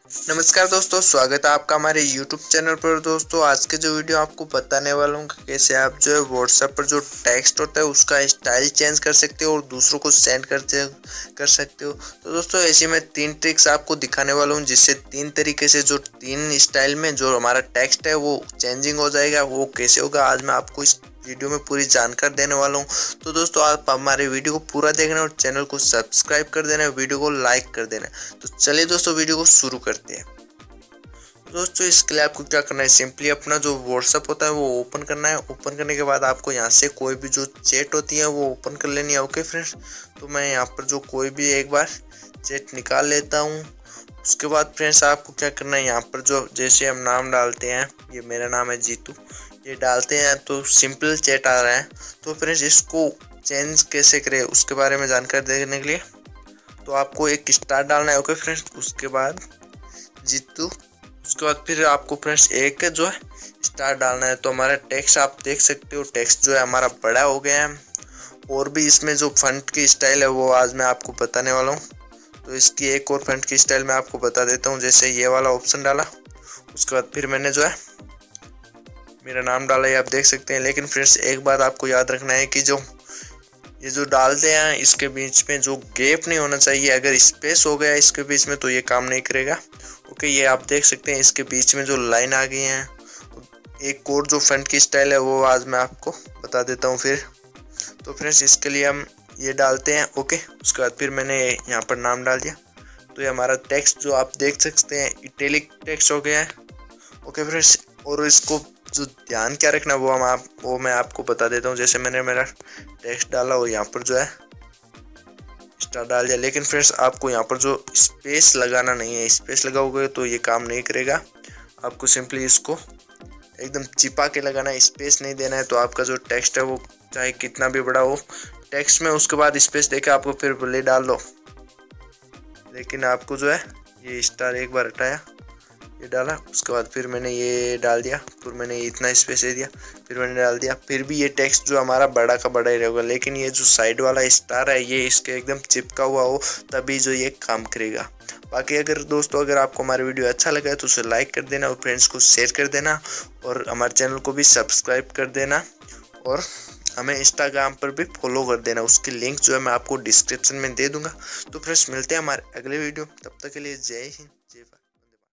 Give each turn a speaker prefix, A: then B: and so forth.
A: नमस्कार दोस्तों, स्वागत है आपका हमारे YouTube चैनल पर। दोस्तों आज के जो वीडियो आपको बताने वाला हूँ कि कैसे आप जो है WhatsApp पर जो टेक्स्ट होता है उसका स्टाइल चेंज कर सकते हो और दूसरों को सेंड कर सकते हो। तो दोस्तों ऐसी मैं 3 ट्रिक्स आपको दिखाने वाला हूँ जिससे 3 तरीके से जो 3 स्टाइल में जो हमारा टेक्स्ट है वो चेंजिंग हो जाएगा। वो कैसे होगा आज मैं आपको इस वीडियो में पूरी जानकारी देने वाला हूँ। तो दोस्तों आप हमारे वीडियो को पूरा देखना और चैनल को सब्सक्राइब कर देना, वीडियो को लाइक कर देना। तो चलिए दोस्तों वीडियो को शुरू करते हैं। दोस्तों इसके लिए आपको क्या करना है, सिंपली अपना जो व्हाट्सअप होता है वो ओपन करना है। ओपन करने के बाद आपको यहाँ से कोई भी जो चैट होती है वो ओपन कर लेनी है। ओके फ्रेंड्स, तो मैं यहाँ पर जो कोई भी एक बार चैट निकाल लेता हूँ। उसके बाद फ्रेंड्स आपको क्या करना है, यहाँ पर जो जैसे हम नाम डालते हैं, ये मेरा नाम है जीतू, ये डालते हैं तो सिंपल चैट आ रहा है। तो फ्रेंड्स इसको चेंज कैसे करें उसके बारे में जानकारी देने के लिए तो आपको एक स्टार डालना है। ओके फ्रेंड्स, उसके बाद जीतू, उसके बाद फिर आपको फ्रेंड्स एक जो है स्टार डालना है। तो हमारा टेक्स्ट आप देख सकते हो, टेक्स्ट जो है हमारा बड़ा हो गया है। और भी इसमें जो फंट की स्टाइल है वो आज मैं आपको बताने वाला हूँ। तो इसकी एक और फंट की स्टाइल मैं आपको बता देता हूँ। जैसे ये वाला ऑप्शन डाला, उसके बाद फिर मैंने जो है मेरा नाम डाला, ये आप देख सकते हैं। लेकिन फ्रेंड्स एक बात आपको याद रखना है कि जो ये जो डालते हैं इसके बीच में जो गैप नहीं होना चाहिए। अगर स्पेस हो गया इसके बीच में तो ये काम नहीं करेगा। ओके, ये आप देख सकते हैं इसके बीच में जो लाइन आ गई है। एक और जो फ्रंट की स्टाइल है वो आज मैं आपको बता देता हूँ फिर। तो फ्रेंड्स इसके लिए हम ये डालते हैं। ओके, उसके बाद फिर मैंने यहाँ पर नाम डाल दिया। तो ये हमारा टेक्स्ट जो आप देख सकते हैं इटैलिक टेक्स्ट हो गया है। ओके फ्रेंड्स, और इसको जो ध्यान क्या रखना वो मैं आपको बता देता हूँ। जैसे मैंने मेरा टेक्स्ट डाला और यहाँ पर जो है स्टार डाल दिया। लेकिन फ्रेंड्स आपको यहाँ पर जो स्पेस लगाना नहीं है, स्पेस लगाओगे तो ये काम नहीं करेगा। आपको सिंपली इसको एकदम चिपा के लगाना है, स्पेस नहीं देना है। तो आपका जो टेक्स्ट है वो चाहे कितना भी बड़ा हो टेक्स्ट में, उसके बाद स्पेस देके आपको फिर भले डाल लो। लेकिन आपको जो है ये स्टार एक बार हटाया, ये डाला, उसके बाद फिर मैंने ये डाल दिया, फिर मैंने इतना स्पेस दे दिया, फिर मैंने डाल दिया। फिर भी ये टेक्स्ट जो हमारा बड़ा का बड़ा ही रहेगा। लेकिन ये जो साइड वाला स्टार है ये इसके एकदम चिपका हुआ हो तभी जो ये काम करेगा। बाकी अगर दोस्तों अगर आपको हमारा वीडियो अच्छा लगा है तो उसे लाइक कर देना और फ्रेंड्स को शेयर कर देना और हमारे चैनल को भी सब्सक्राइब कर देना और हमें इंस्टाग्राम पर भी फॉलो कर देना। उसकी लिंक जो है मैं आपको डिस्क्रिप्शन में दे दूंगा। तो फ्रेंड्स मिलते हैं हमारे अगले वीडियो, तब तक के लिए जय हिंद।